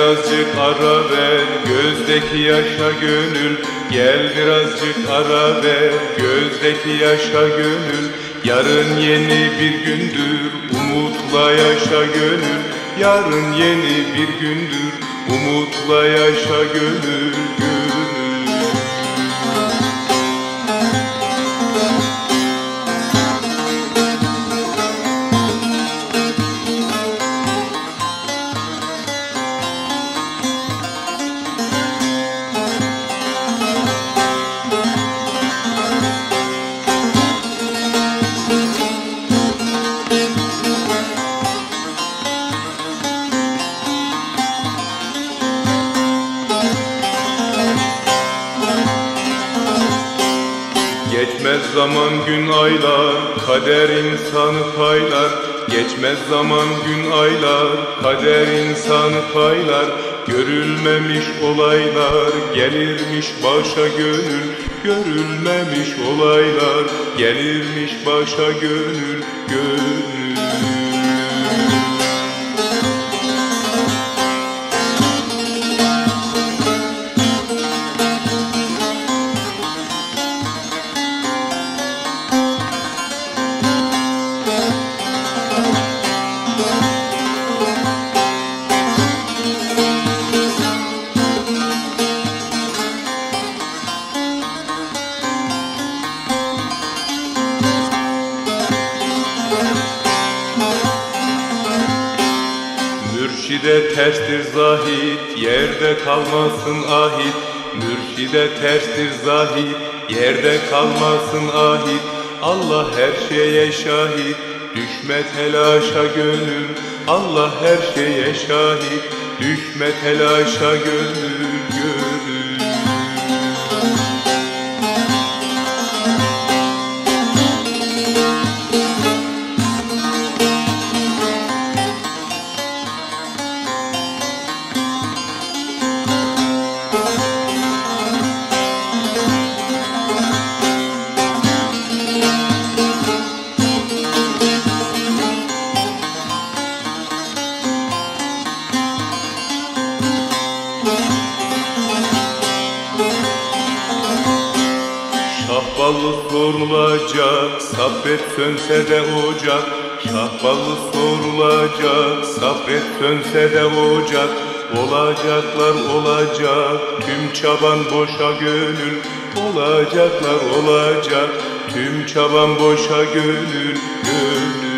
birazcık ara ver gözdeki yaşa gönül. Gel birazcık ara ver gözdeki yaşa gönül. Yarın yeni bir gündür, umutla yaşa gönül. Yarın yeni bir gündür, umutla yaşa gönül, gönül. Geçmez zaman gün aylar, kader insanı paylar. Geçmez zaman gün aylar, kader insanı paylar. Görülmemiş olaylar gelirmiş başa gönül. Görülmemiş olaylar gelirmiş başa gönül, gönül. Mürşide terstir zahit, yerde kalmasın ahit. Mürşide terstir zahit, yerde kalmasın ahit. Allah her şeye şahit, düşme telaşa gönül. Allah her şeye şahit, düşme telaşa gönül, gönül. Şahballı sorulacak, sabret sönse de ocak. Şahballı sorulacak, sabret sönse de ocak. Olacaklar olacak, tüm çaban boşa gönül. Olacaklar olacak, tüm çaban boşa gönül, gönül.